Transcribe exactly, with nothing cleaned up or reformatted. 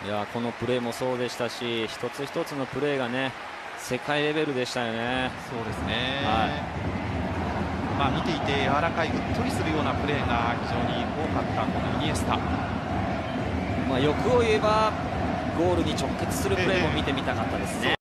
いやこのプレーもそうでしたし、一つ一つのプレーがね世界レベルでしたよね。 そうですね、 はい、 まあ見ていて柔らかい、うっとりするようなプレーが非常に多かったこのイニエスタ。 まあ、欲を言えばゴールに直結するプレーも見てみたかったですね。